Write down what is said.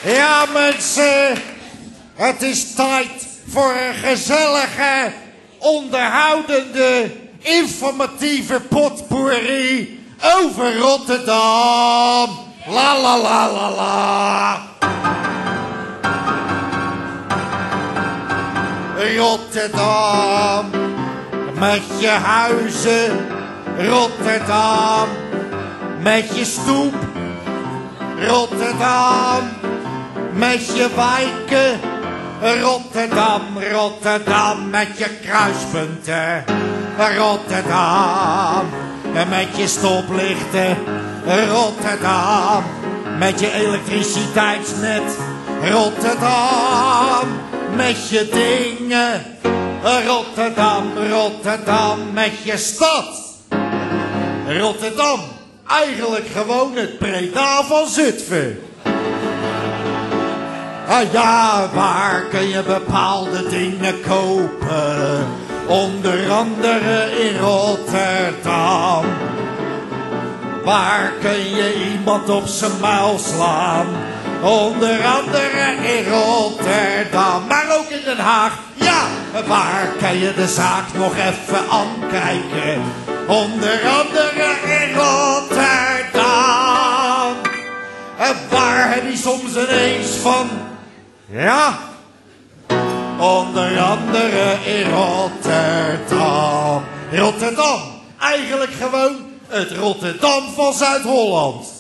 Ja, mensen, het is tijd voor een gezellige, onderhoudende, informatieve potpourri over Rotterdam. La la la la la. Rotterdam, met je huizen. Rotterdam, met je stoep. Rotterdam, met je wijken. Rotterdam, Rotterdam, met je kruispunten. Rotterdam, met je stoplichten. Rotterdam, met je elektriciteitsnet. Rotterdam, met je dingen. Rotterdam, Rotterdam, met je stad. Rotterdam, eigenlijk gewoon het Breda van Zutphen. Ah ja, waar kun je bepaalde dingen kopen? Onder andere in Rotterdam. Waar kun je iemand op zijn muil slaan? Onder andere in Rotterdam, maar ook in Den Haag. Ja, waar kan je de zaak nog even aankijken? Onder andere in Rotterdam. Waar heb je soms ineens van? Ja, onder andere in Rotterdam. Rotterdam, eigenlijk gewoon het Rotterdam van Zuid-Holland.